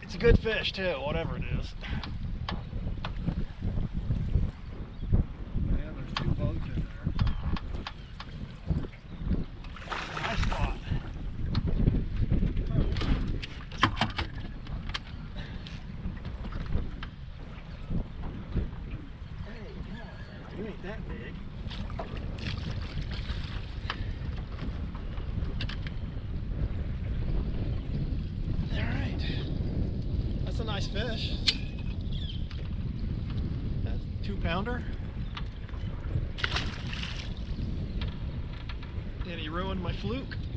It's a good fish too, whatever it is. Yeah, there's 2 boats in there. Nice spot. Hey, come on. You ain't that big. Alright. That's a nice fish. That's a 2-pounder. And he ruined my fluke.